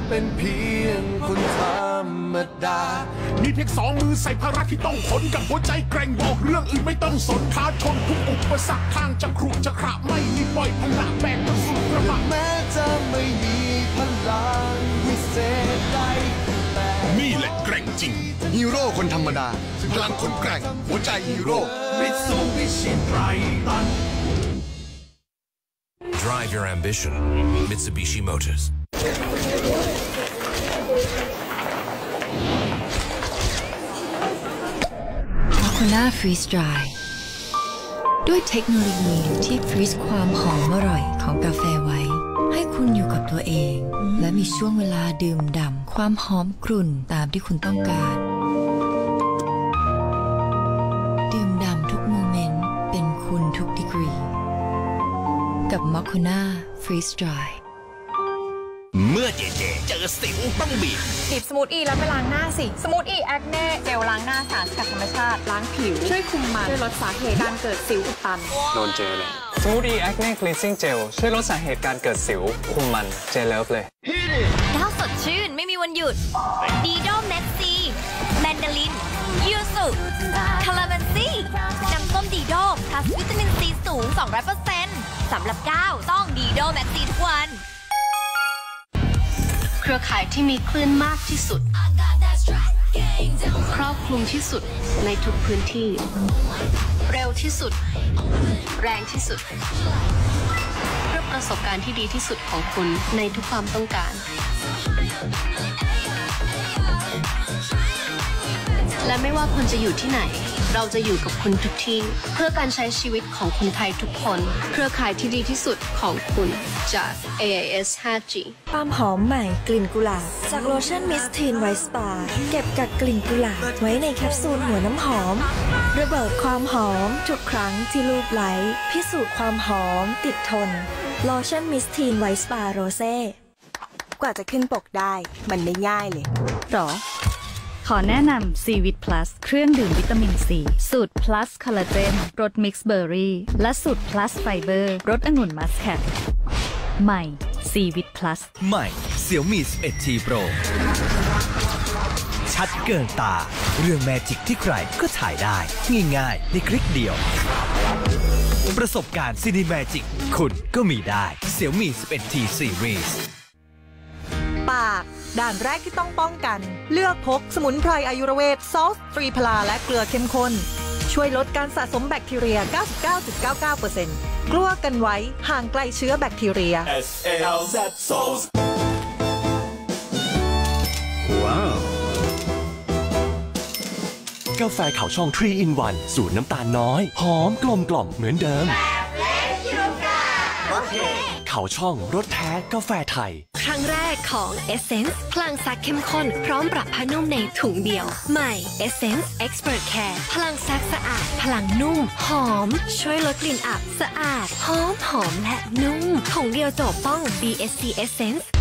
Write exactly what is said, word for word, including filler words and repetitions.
เป็นเพียงคนธรรมดามีเพียงสองมือใส่ภาระที่ต้องขนกับหัวใจแกร่งบอกเรื่องอื่นไม่ต้องสนท้าชนทุกอุปสรรคทางจะครุจะขระไม่มีปล่อยพลังแบกมันสุดกระบะแม้จะไม่มีพลังวิเศษใดนี่แหละแกร่งจริงฮีโร่คนธรรมดาพลังคนแกร่งหัวใจฮีโร่ Mitsubishi Triton Drive your ambition Mitsubishi Motors Moccona Freeze Dry ด้วยเทคโนโลยีที่ฟรีซความหอมอร่อยของกาแฟไว้ให้คุณอยู่กับตัวเองและมีช่วงเวลาดื่มด่ำความหอมกรุ่นตามที่คุณต้องการดื่มด่ำทุกโมเมนต์เป็นคุณทุกดีกรีกับ Moccona Freeze Dry เมื่อเจเจเจอสิวต้องบีบบีบสมูทอีแล้วไปล้างหน้าสิสมูทอีแอคเน่เจลล้างหน้าสารสกัดธรรมชาติล้างผิวช่วยคุมมันช่วยลดสาเหตุการเกิดสิวอุดตันโดนเจเลยสมูทอีแอคเน่คลีนซิ่งเจลช่วยลดสาเหตุการเกิดสิวคุมมันเจเลิฟเลยดาวสดชื่นไม่มีวันหยุดดีโดแม็กซีแมนดารินยูสุคาราเมนซี่น้ำส้มดีโดพลัสวิตามินซีสูง สองร้อยเปอร์เซ็นต์ สำหรับก้าวต้องดีโดแม็กซีทุกวันเครือข่ายที่มีคลื่นมากที่สุดครอบคลุมที่สุดในทุกพื้นที่เร็วที่สุดแรงที่สุดเพื่อประสบการณ์ที่ดีที่สุดของคุณในทุกความต้องการและไม่ว่าคุณจะอยู่ที่ไหนเราจะอยู่กับคุณทุกที่เพื่อการใช้ชีวิตของคนไทยทุกคนเครือข่ายที่ดีที่สุดของคุณจาก เอ ไอ เอส ไฟว์จีความหอมใหม่กลิ่นกุหลาบจากโลชั่นมิสทีนไวท์สปาเก็บกักกลิ่นกุหลาบไว้ในแคปซูลหัวน้ำหอมระเบิดความหอมทุกครั้งที่ลูบไล้พิสูจน์ความหอมติดทนโลชั่นมิสทีนไวท์สปาโรเซ่กว่าจะขึ้นปกได้มันไม่ง่ายเลยหรอขอแนะนำ ซี วิต Plus เครื่องดื่มวิตามินซี สูตร Plus คอลลาเจนรสมิกซ์เบอร์รี่และสูตร Plus ไฟเบอร์รสองุ่นมัสแคทใหม่ ซี วิต Plus ใหม่ Xiaomi สิบเอ็ด ที Pro ชัดเกินตาเรื่องแมจิกที่ใครก็ถ่ายได้ง่ายๆในคลิกเดียวประสบการณ์ซีนีแมจิกคุณก็มีได้ Xiaomi สิบเอ็ด ที Series ปากด่านแรกที่ต้องป้องกันเลือกพกสมุนไพรอายุรเวทซอลต์ตรีพลาและเกลือเข้มข้นช่วยลดการสะสมแบคทีเรีย เก้าสิบเก้าจุดเก้าเก้าเปอร์เซ็นต์ กลัวกันไว้ห่างไกลเชื้อแบคทีเรียเอส เอ แอล แซด Sauce ว้าวกาแฟขาวช่องทรี อิน วัน สูตรน้ำตาลน้อยหอมกลมกล่อมเหมือนเดิมเขาช่องรสแท้กาแฟไทยครั้งแรกของ Essence พลังซักเข้มข้นพร้อมปรับผ้านุ่มในถุงเดียวใหม่ Essence Expert Care พลังซักสะอาดพลังนุ่มหอมช่วยลดกลิ่นอับสะอาดหอมหอมและนุ่มถุงเดียวจบต้อง บี เอส ซี Essence